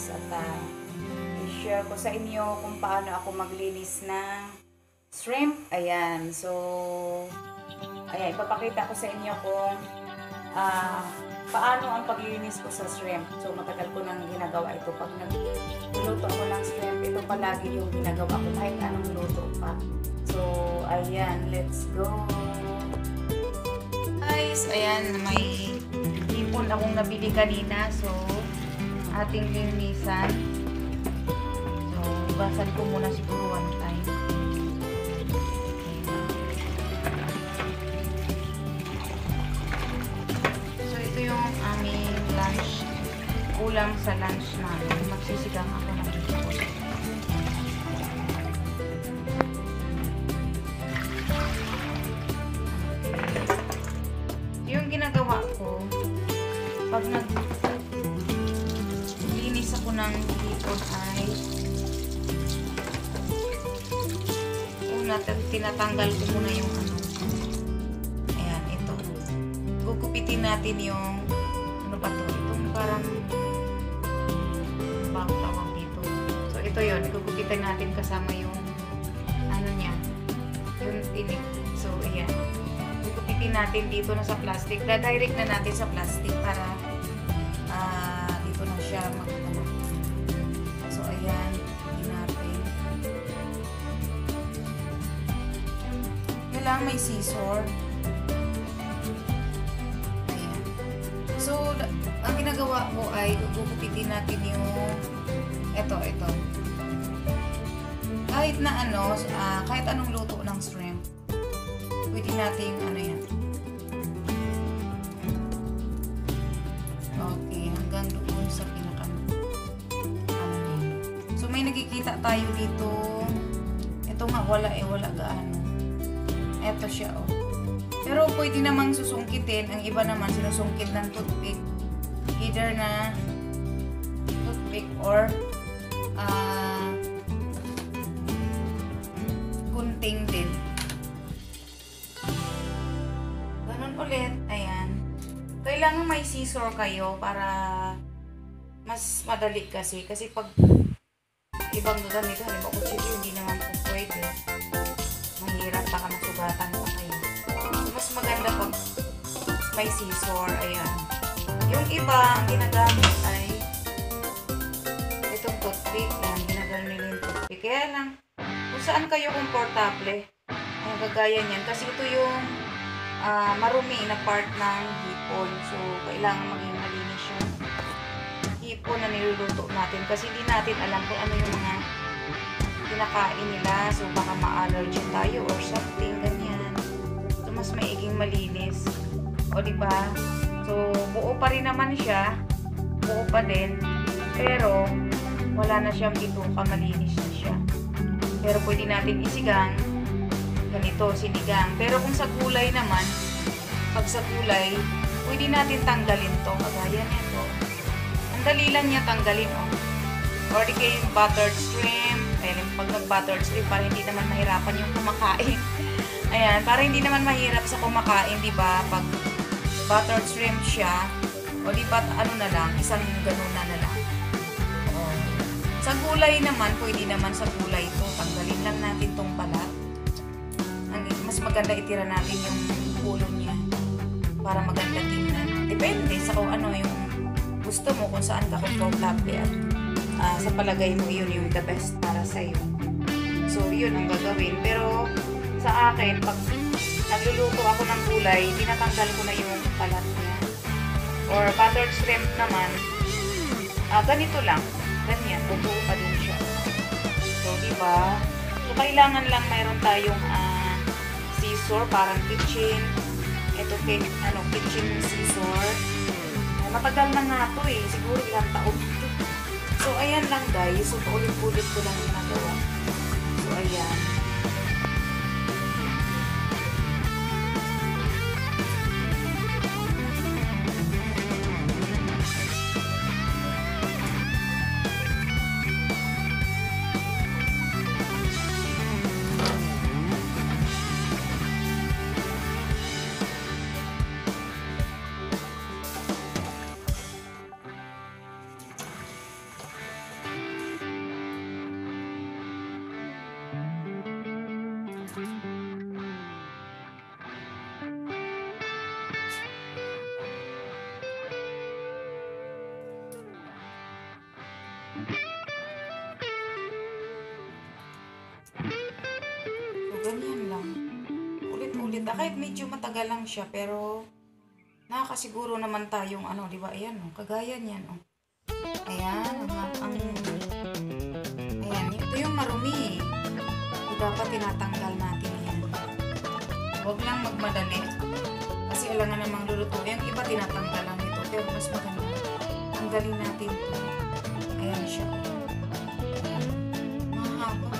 at i-share ko sa inyo kung paano ako maglinis ng shrimp. Ayan, so ayan, ipapakita ko sa inyo kung paano ang paglinis ko sa shrimp. So matagal ko nang ginagawa ito. Pag nagluluto ako ng shrimp, ito palagi yung ginagawa ko kahit anong luto pa. So ayan, let's go. Guys, ayan, may hipon akong nabili kanina. So ating linisan. So basan ko muna siguro one time. So ito yung aming lunch. Ulam sa lunch namin. Magsisigang ako ng hipon. Yung ginagawa ko, pag naglinis ako ng hipon ay una, tinatanggal ko muna yung ano. Ayan, ito. Gugupitin natin yung ano ba to? Itong parang bang tawag dito. So ito yun, gugupitin natin kasama yung ano niya, yung tinik. So ayan. Gugupitin natin dito na sa plastic. Direct na natin sa plastic para dito na siya magkano. So ayan, hindi natin. Kailangan may scissor. Ayan. So ang ginagawa ko ay gugupitin natin yung ito. Kahit na ano, kahit anong luto ng shrimp. Pwede natin ano yan. Okay, hanggang doon sa pinaka so may nakikita tayo dito. Ito nga wala gaano. Ito siya oh. Pero pwede namang susungkitin. Ang iba naman sinusungkit ng toothpick. Either na toothpick or gunting din. Ulit, ayan. Kailangan may scissor kayo para mas madali kasi pag ibang gagamit, halimbawa kutsilyo, hindi naman po pwede. Mahirap, baka masugatan pa kayo. Mas maganda pag may scissor, ayan. Yung iba, ang ginagamit ay itong toothpick lang, ginagamit nila yung toothpick. Kaya lang, kung saan kayo komportable, ang gagaya niyan. Kasi ito yung marumi na part ng hipon. So, kailangan maging malinis yung hipon na niluluto natin. Kasi hindi natin alam kung ano yung mga kinakain nila. So, baka ma-allergy tayo or something, ganyan. So, mas maiging malinis. O, diba? So, buo pa rin naman siya. Buo pa din. Pero, wala na siyang bituka. Malinis na siya. Pero, pwede natin isigang ganito, sinigang. Pero kung sa gulay naman, pag sa gulay, pwede natin tanggalin to. Kagaya nito. Ang dali lang niya tanggalin, oh. Or di kayo buttered shrimp. Ayan, pag nag-buttered shrimp, para hindi naman mahirapan yung kumakain. Ayan, para hindi naman mahirap sa kumakain, di ba? Pag buttered shrimp siya, o di ba, ano na lang, isang ganun na lang. Oh. Sa gulay naman, pwede naman sa gulay to. Tanggalin lang natin tong balat. Mas maganda itira natin yung ulo niya para maganda tingnan. Depende sa kung ano yung gusto mo, kung saan ka komportable at sa palagay mo yun yung the best para sa'yo. So, yun ang gagawin. Pero sa akin, pag nagluluto ako ng gulay, tinatanggal ko na yung balat niya. Or buttered shrimp naman, ganito lang. Ganyan, bubuo pa din siya. So, diba? So, kailangan lang mayroon tayong scissor, parang kitchen. Ito, kitchen scissor. Matagal na nga ito eh. Siguro ilang taon. So, ayan lang guys. So, paulit-ulit ko lang ginagawa. So, ayan. ganyan lang. Ulit-ulit. Kahit medyo matagal lang siya, pero nakakasiguro naman tayong ano, di ba? Ayan, oh, kagaya niyan, oh. Ayan, ayan, ito yung marumi. So, dapat tinatanggal natin yan. Huwag lang magmadali. Kasi alangan namang luluto. Yung iba tinatanggal lang ito, pero mas maganda. Tanggalin natin ito. Ayan siya. Ayan. Mahaba.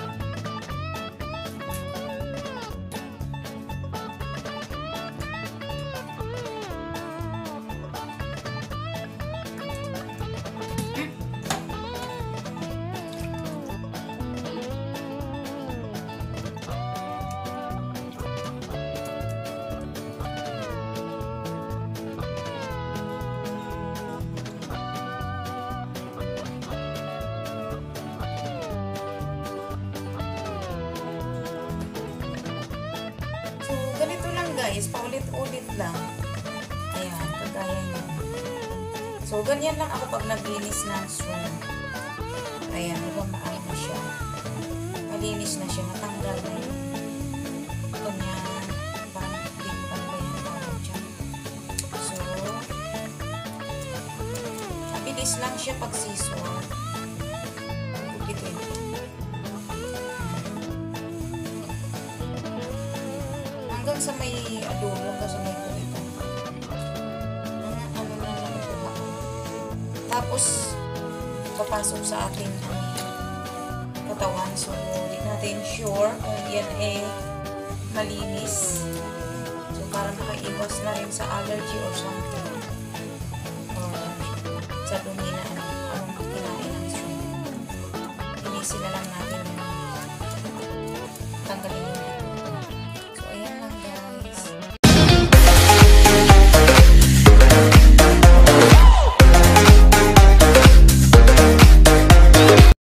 So, ganito lang guys, paulit-ulit lang. Ayan, kagaya niya. So, ganyan lang ako pag naglinis ng swing. Ayan, diba maano na siya. Malinis na siya, natanggal na yun. Ganyan, parang limpan ba yung tawag dyan. So, mabilis lang siya pag season. Kupitin. Hanggang sa may adobo, hanggang sa may kulito. Ano na lang ito ba? Tapos, papasok sa ating katawan. So, hindi natin sure kung yan malinis. So, para makaiwas na rin sa allergy or something. Or sa dumi na